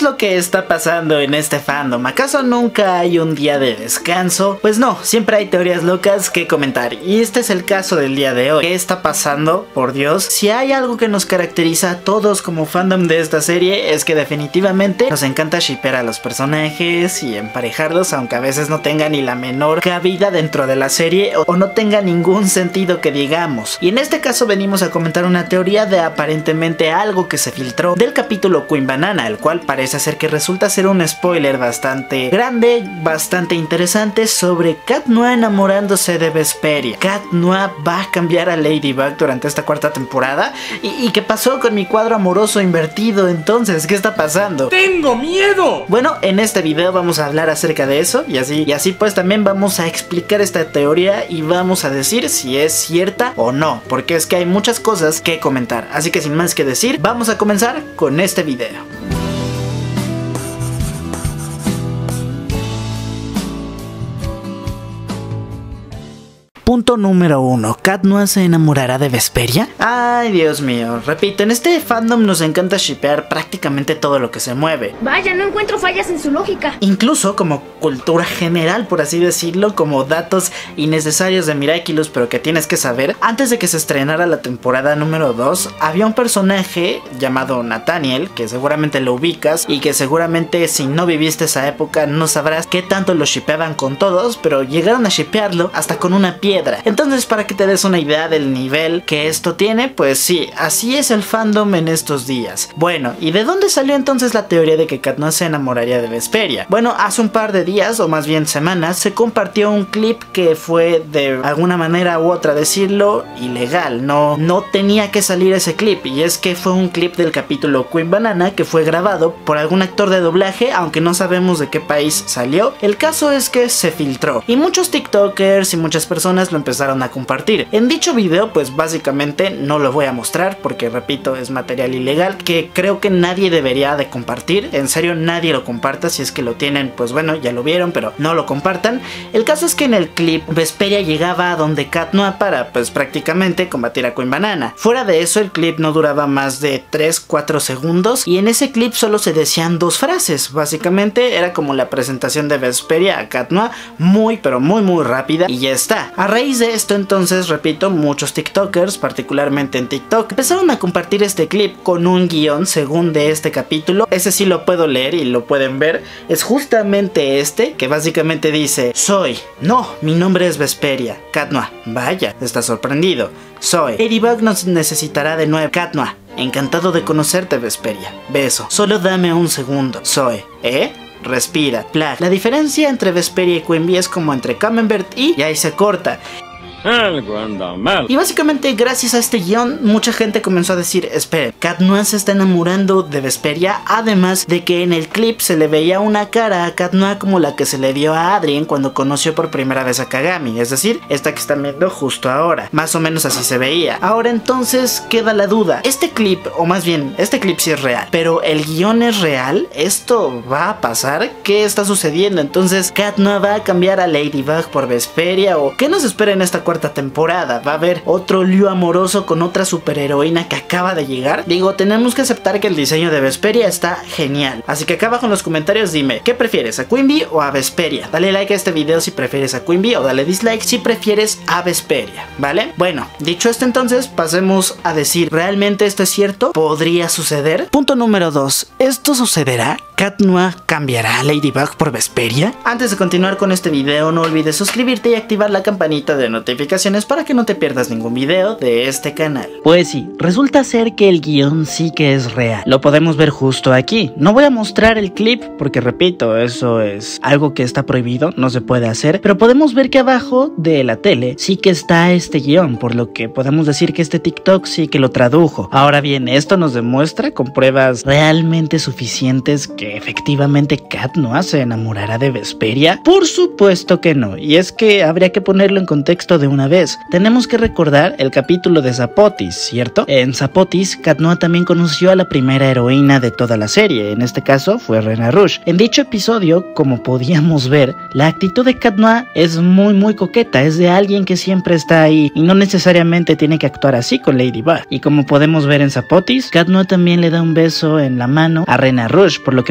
lo que está pasando en este fandom? ¿Acaso nunca hay un día de descanso? Pues no, siempre hay teorías locas que comentar, y este es el caso del día de hoy. ¿Qué está pasando? Por Dios, si hay algo que nos caracteriza a todos como fandom de esta serie, es que definitivamente nos encanta shippear a los personajes y emparejarlos, aunque a veces no tenga ni la menor cabida dentro de la serie o no tenga ningún sentido que digamos. Y en este caso venimos a comentar una teoría de aparentemente algo que se filtró del capítulo Queen Banana, el cual parece ser que resulta ser un spoiler bastante grande, bastante interesante sobre Cat Noir enamorándose de Vesperia. Cat Noir va a cambiar a Ladybug durante esta cuarta temporada. ¿Y qué pasó con mi cuadro amoroso invertido entonces? ¿Qué está pasando? ¡Tengo miedo! Bueno, en este video vamos a hablar acerca de eso y así pues también vamos a explicar esta teoría y vamos a decir si es cierta o no, porque es que hay muchas cosas que comentar. Así que sin más que decir, vamos a comenzar con este video. Punto número 1. ¿Cat Noir se enamorará de Vesperia? Ay, Dios mío. Repito, en este fandom nos encanta shippear prácticamente todo lo que se mueve. Vaya, no encuentro fallas en su lógica. Incluso como cultura general, por así decirlo, como datos innecesarios de Miraculous, pero que tienes que saber. Antes de que se estrenara la temporada número 2, había un personaje llamado Nathaniel, que seguramente lo ubicas y que seguramente si no viviste esa época no sabrás qué tanto lo shippeaban con todos, pero llegaron a shippearlo hasta con una piedra. Entonces, para que te des una idea del nivel que esto tiene, pues sí, así es el fandom en estos días. Bueno, ¿y de dónde salió entonces la teoría de que Cat Noir se enamoraría de Vesperia? Bueno, hace un par de días, o más bien semanas, se compartió un clip que fue de alguna manera u otra decirlo ilegal. No tenía que salir ese clip, y es que fue un clip del capítulo Queen Banana que fue grabado por algún actor de doblaje, aunque no sabemos de qué país salió. El caso es que se filtró y muchos tiktokers y muchas personas lo empezaron a compartir. En dicho video, pues básicamente no lo voy a mostrar porque, repito, es material ilegal que creo que nadie debería de compartir. En serio, nadie lo comparta. Si es que lo tienen, pues bueno, ya lo vieron, pero no lo compartan. El caso es que en el clip Vesperia llegaba a donde Cat Noir para, pues prácticamente combatir a Queen Banana. Fuera de eso, el clip no duraba más de 3-4 segundos y en ese clip solo se decían dos frases. Básicamente era como la presentación de Vesperia a Cat Noir, muy pero muy rápida, y ya está. A raíz de esto, entonces, repito, muchos tiktokers, particularmente en TikTok, empezaron a compartir este clip con un guión según de este capítulo. Ese sí lo puedo leer y lo pueden ver. Es justamente este, que básicamente dice: mi nombre es Vesperia. Cat Noir, vaya, está sorprendido. Ladybug nos necesitará de nuevo. Cat Noir, encantado de conocerte, Vesperia. Beso, solo dame un segundo. Respira. La diferencia entre Vesperia y Queen Bee es como entre Camembert y ahí se corta. Algo anda mal. Y básicamente gracias a este guión mucha gente comenzó a decir: espera, Cat Noir se está enamorando de Vesperia. Además de que en el clip se le veía una cara a Cat Noir como la que se le dio a Adrien cuando conoció por primera vez a Kagami, es decir, esta que están viendo justo ahora. Más o menos así se veía. Ahora entonces queda la duda: este clip, o más bien este clip sí es real, pero el guión es real. ¿Esto va a pasar? ¿Qué está sucediendo? Entonces, ¿Cat Noir va a cambiar a Ladybug por Vesperia? ¿O qué nos espera en esta cuarta temporada? ¿Va a haber otro lío amoroso con otra superheroína que acaba de llegar? Digo, tenemos que aceptar que el diseño de Vesperia está genial. Así que acá abajo en los comentarios dime, ¿qué prefieres, a Queen Bee o a Vesperia? Dale like a este video si prefieres a Queen Bee, o dale dislike si prefieres a Vesperia, ¿vale? Bueno, dicho esto entonces, pasemos a decir, ¿realmente esto es cierto? ¿Podría suceder? Punto número 2. ¿Esto sucederá? ¿Cat Noir cambiará a Ladybug por Vesperia? Antes de continuar con este video, no olvides suscribirte y activar la campanita de notificaciones para que no te pierdas ningún video de este canal. Pues sí, resulta ser que el guión sí que es real. Lo podemos ver justo aquí. No voy a mostrar el clip porque, repito, eso es algo que está prohibido, no se puede hacer, pero podemos ver que abajo de la tele sí que está este guión, por lo que podemos decir que este TikTok sí que lo tradujo. Ahora bien, esto nos demuestra con pruebas realmente suficientes que efectivamente Cat Noir se enamorará de Vesperia. Por supuesto que no, y es que habría que ponerlo en contexto de una vez. Tenemos que recordar el capítulo de Zapotis, ¿cierto? En Zapotis, Cat Noir también conoció a la primera heroína de toda la serie, en este caso fue Rena Rouge. En dicho episodio, como podíamos ver, la actitud de Cat Noir es muy coqueta, es de alguien que siempre está ahí y no necesariamente tiene que actuar así con Ladybug. Y como podemos ver en Zapotis, Cat Noir también le da un beso en la mano a Rena Rouge, por lo que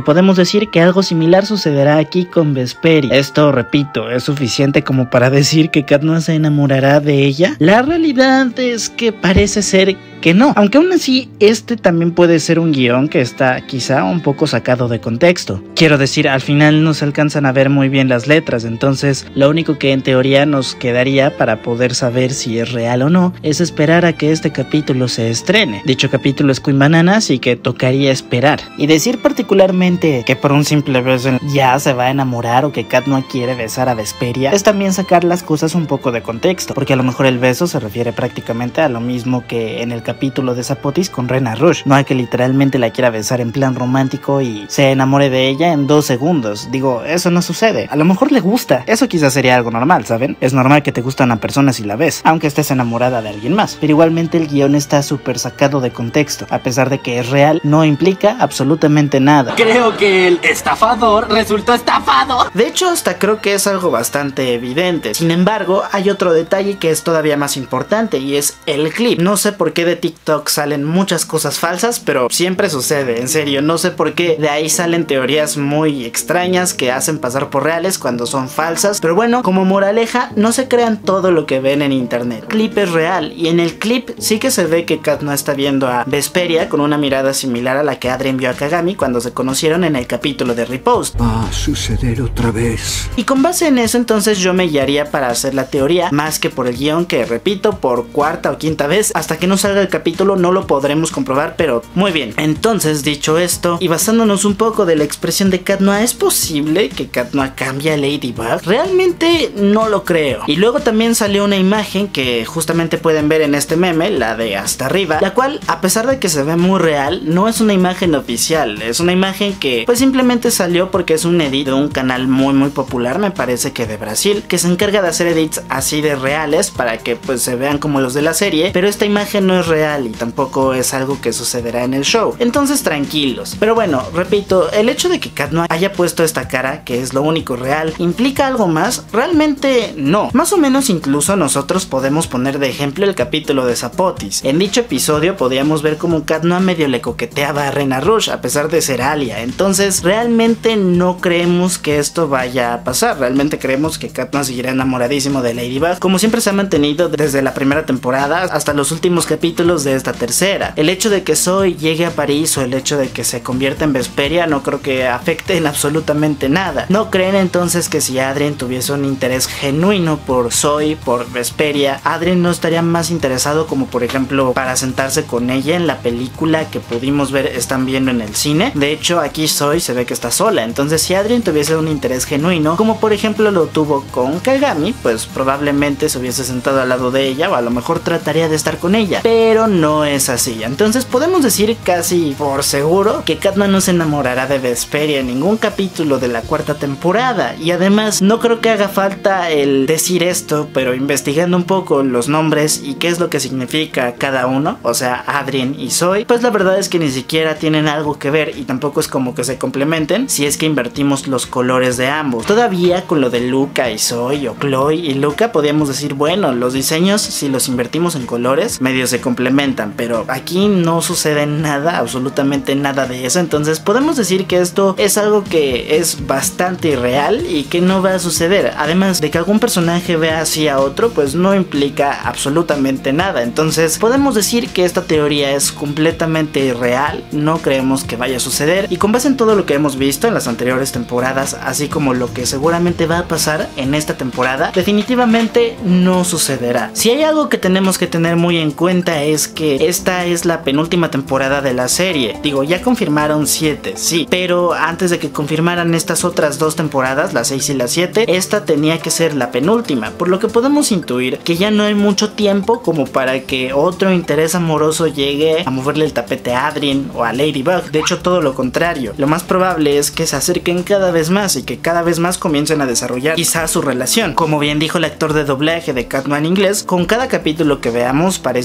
podemos decir que algo similar sucederá aquí con Vesperia. Esto, repito, es suficiente como para decir que Katnoa se enamorará de ella. La realidad es que parece ser que no, aunque aún así este también puede ser un guión que está quizá un poco sacado de contexto. Quiero decir, al final no se alcanzan a ver muy bien las letras, entonces lo único que en teoría nos quedaría para poder saber si es real o no es esperar a que este capítulo se estrene. Dicho capítulo es Queen Banana, así que tocaría esperar. Y decir particularmente que por un simple beso ya se va a enamorar o que Katnoa quiere besar a Vesperia es también sacar las cosas un poco de contexto, porque a lo mejor el beso se refiere prácticamente a lo mismo que en el capítulo de Zapotis con Rena Rouge, no a que literalmente la quiera besar en plan romántico y se enamore de ella en 2 segundos. Digo, eso no sucede. A lo mejor le gusta, eso quizás sería algo normal, ¿saben? Es normal que te guste una persona si la ves, aunque estés enamorada de alguien más, pero igualmente el guión está súper sacado de contexto. A pesar de que es real, no implica absolutamente nada. Creo que el estafador resultó estafado. De hecho, hasta creo que es algo bastante evidente. Sin embargo, hay otro detalle que es todavía más importante y es el clip. No sé por qué de TikTok salen muchas cosas falsas, pero siempre sucede, en serio. No sé por qué de ahí salen teorías muy extrañas que hacen pasar por reales cuando son falsas. Pero bueno, como moraleja, no se crean todo lo que ven en internet. El clip es real y en el clip sí que se ve que Katnoa está viendo a Vesperia con una mirada similar a la que Adrien vio a Kagami cuando se conocieron en el capítulo de Repost. Va a suceder otra vez. Y con base en eso entonces yo me guiaría para hacer la teoría más que por el guión, que repito por 4ª o 5ª vez. Hasta que no salga el capítulo no lo podremos comprobar, pero muy bien. Entonces, dicho esto y basándonos un poco de la expresión de Katnoa, ¿es posible que Katnoa cambie a Ladybug? Realmente no lo creo. Y luego también salió una imagen que justamente pueden ver en este meme, la de hasta arriba, la cual, a pesar de que se ve muy real, no es una imagen oficial. Es una imagen que pues simplemente salió porque es un edit de un canal muy popular, me parece que de Brasil, que se encarga de hacer edits así de reales para que pues se vean como los de la serie, pero esta imagen no es real y tampoco es algo que sucederá en el show. Entonces tranquilos. Pero bueno, repito, el hecho de que Katnoa haya puesto esta cara, que es lo único real, ¿implica algo más? Realmente no. Más o menos incluso nosotros podemos poner de ejemplo el capítulo de Zapotis. En dicho episodio podíamos ver como Katnoa medio le coqueteaba a Rena Rouge a pesar de ser Alia. Entonces realmente no creemos que esto vaya a pasar. Realmente creemos que Katnoa seguirá enamoradísimo de Ladybug, como siempre se ha mantenido desde la primera temporada hasta los últimos capítulos de esta tercera. El hecho de que Zoe llegue a París o el hecho de que se convierta en Vesperia no creo que afecte en absolutamente nada. ¿No creen entonces que si Adrien tuviese un interés genuino por Zoe, por Vesperia, Adrien no estaría más interesado como por ejemplo para sentarse con ella en la película que pudimos ver, están viendo en el cine? De hecho aquí Zoe se ve que está sola, entonces si Adrien tuviese un interés genuino como por ejemplo lo tuvo con Kagami, pues probablemente se hubiese sentado al lado de ella o a lo mejor trataría de estar con ella, pero no es así. Entonces podemos decir casi por seguro que Katnoa no se enamorará de Vesperia en ningún capítulo de la 4ª temporada, y además no creo que haga falta el decir esto, pero investigando un poco los nombres y qué es lo que significa cada uno, o sea Adrien y Zoe, pues la verdad es que ni siquiera tienen algo que ver y tampoco es como que se complementen si es que invertimos los colores de ambos. Todavía con lo de Luca y Zoe o Chloe y Luca podríamos decir bueno, los diseños si los invertimos en colores medio se complementan, pero aquí no sucede nada, absolutamente nada de eso. Entonces podemos decir que esto es algo que es bastante irreal y que no va a suceder. Además de que algún personaje vea así a otro, pues no implica absolutamente nada. Entonces podemos decir que esta teoría es completamente irreal, no creemos que vaya a suceder, y con base en todo lo que hemos visto en las anteriores temporadas, así como lo que seguramente va a pasar en esta temporada, definitivamente no sucederá. Si hay algo que tenemos que tener muy en cuenta es que esta es la penúltima temporada de la serie. Digo, ya confirmaron 7, sí, pero antes de que confirmaran estas otras 2 temporadas, la 6 y la 7, esta tenía que ser la penúltima, por lo que podemos intuir que ya no hay mucho tiempo como para que otro interés amoroso llegue a moverle el tapete a Adrien o a Ladybug. De hecho, todo lo contrario. Lo más probable es que se acerquen cada vez más y que cada vez más comiencen a desarrollar quizás su relación. Como bien dijo el actor de doblaje de Katnoa en inglés, con cada capítulo que veamos parece ser que veremos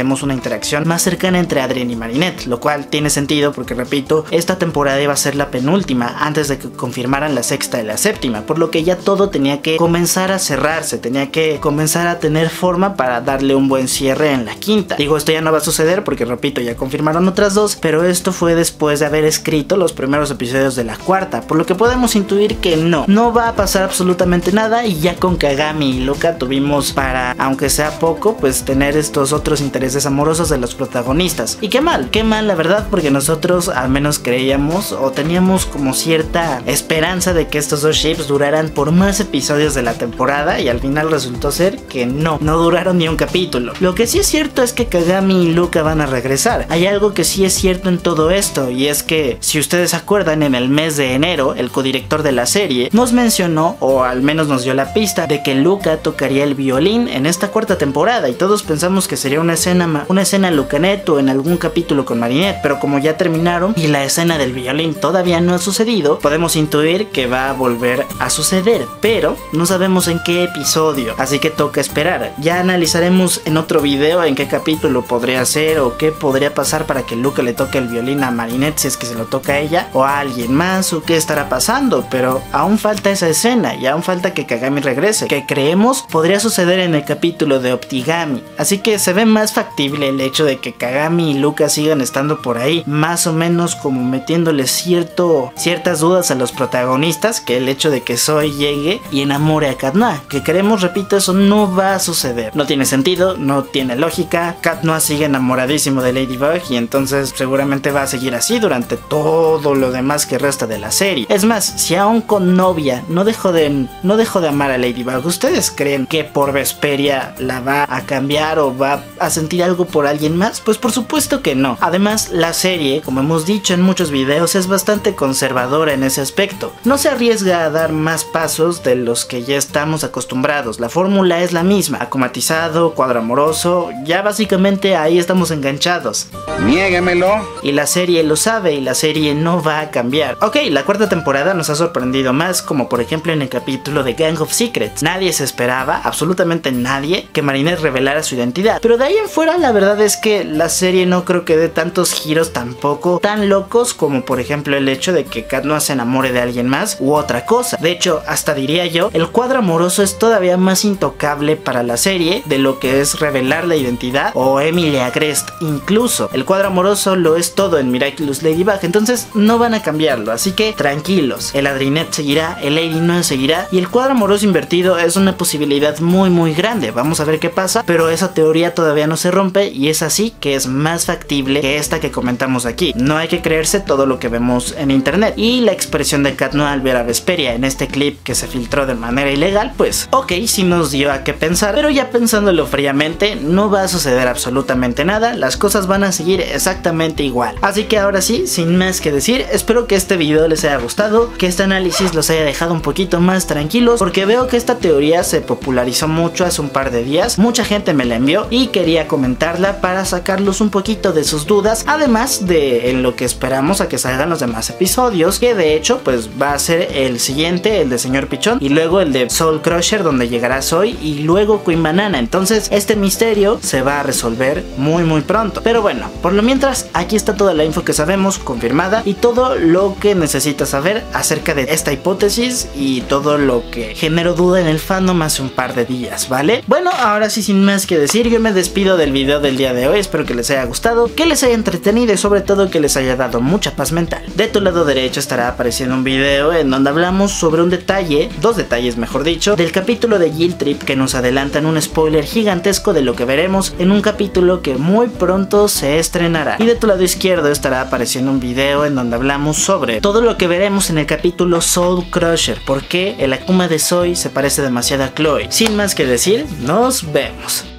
veremos una interacción más cercana entre Adrien y Marinette, lo cual tiene sentido porque, repito, esta temporada iba a ser la penúltima antes de que confirmaran la sexta y la séptima, por lo que ya todo tenía que comenzar a cerrarse, tenía que comenzar a tener forma para darle un buen cierre en la quinta. Digo, esto ya no va a suceder porque, repito, ya confirmaron otras dos, pero esto fue después de haber escrito los primeros episodios de la cuarta, por lo que podemos intuir que no va a pasar absolutamente nada, y ya con Kagami y Luka tuvimos para, aunque sea poco, pues tener estos otros intereses amorosos de los protagonistas. Y qué mal la verdad, porque nosotros al menos creíamos o teníamos como cierta esperanza de que estos dos ships duraran por más episodios de la temporada, y al final resultó ser que no duraron ni un capítulo. Lo que sí es cierto es que Kagami y Luka van a regresar. Hay algo que sí es cierto en todo esto, y es que, si ustedes se acuerdan, en el mes de enero, el codirector de la serie nos mencionó, o al menos nos dio la pista, de que Luka tocaría el violín en esta cuarta temporada, y todos pensamos que sería una escena Lucanet o en algún capítulo con Marinette, pero como ya terminaron y la escena del violín todavía no ha sucedido, podemos intuir que va a volver a suceder, pero no sabemos en qué episodio, así que toca esperar. Ya analizaremos en otro video en qué capítulo podría ser o qué podría pasar para que Luka le toque el violín a Marinette, si es que se lo toca a ella o a alguien más, o qué estará pasando, pero aún falta esa escena y aún falta que Kagami regrese, que creemos podría suceder en el capítulo de Optigami, así que se ve más factible el hecho de que Kagami y Luka sigan estando por ahí, más o menos como metiéndole ciertas dudas a los protagonistas, que el hecho de que Zoe llegue y enamore a Cat Noir, que creemos, repito, eso no va a suceder. No tiene sentido, no tiene lógica. Cat Noir sigue enamoradísimo de Ladybug y entonces seguramente va a seguir así durante todo lo demás que resta de la serie. Es más, si aún con novia no dejó de amar a Ladybug, ¿ustedes creen que por Vesperia la va a cambiar o va a sentir algo por alguien más? Pues por supuesto que no. Además, la serie, como hemos dicho en muchos videos, es bastante conservadora en ese aspecto. No se arriesga a dar más pasos de los que ya estamos acostumbrados. La fórmula es la misma: acomatizado, cuadro amoroso, ya básicamente ahí estamos enganchados. Niéguemelo. Y la serie lo sabe, y la serie no va a cambiar. Ok, la cuarta temporada nos ha sorprendido más, como por ejemplo en el capítulo de Gang of Secrets. Nadie se esperaba, absolutamente nadie, que Marinette revelara su identidad, pero de ahí en fuera la verdad es que la serie no creo que dé tantos giros tampoco tan locos como por ejemplo el hecho de que Cat Noir se enamore de alguien más u otra cosa. De hecho, hasta diría yo, el cuadro amoroso es todavía más intocable para la serie de lo que es revelar la identidad o Emily Agrest. Incluso el cuadro amoroso lo es todo en Miraculous Ladybug, entonces no van a cambiarlo, así que tranquilos. El Adrinette seguirá, el Lady Noir seguirá, y el cuadro amoroso invertido es una posibilidad muy grande. Vamos a ver qué pasa, pero esa teoría todavía no se rompe, y es así que es más factible que esta que comentamos aquí. No hay que creerse todo lo que vemos en internet. Y la expresión de Cat Noir al ver a Vesperia en este clip que se filtró de manera ilegal, pues ok, sí nos dio a qué pensar, pero ya pensándolo fríamente, no va a suceder absolutamente nada, las cosas van a seguir exactamente igual. Así que ahora sí, sin más que decir, espero que este video les haya gustado, que este análisis los haya dejado un poquito más tranquilos, porque veo que esta teoría se popularizó mucho hace un par de días, mucha gente me la envió y quería comentarla para sacarlos un poquito de sus dudas, además de en lo que esperamos a que salgan los demás episodios, que de hecho pues va a ser el siguiente, el de Señor Pichón, y luego el de Soul Crusher, donde llegará Zoe, y luego Queen Banana. Entonces este misterio se va a resolver muy pronto, pero bueno, por lo mientras aquí está toda la info que sabemos confirmada y todo lo que necesitas saber acerca de esta hipótesis y todo lo que generó duda en el fandom hace un par de días, ¿vale? Bueno, ahora sí, sin más que decir, yo me despido del video del día de hoy. Espero que les haya gustado, que les haya entretenido y sobre todo que les haya dado mucha paz mental. De tu lado derecho estará apareciendo un video en donde hablamos sobre un detalle, dos detalles mejor dicho, del capítulo de Guilt Trip, que nos adelantan un spoiler gigantesco de lo que veremos en un capítulo que muy pronto se estrenará. Y de tu lado izquierdo estará apareciendo un video en donde hablamos sobre todo lo que veremos en el capítulo Soul Crusher, por qué el Akuma de Zoe se parece demasiado a Chloe. Sin más que decir, nos vemos.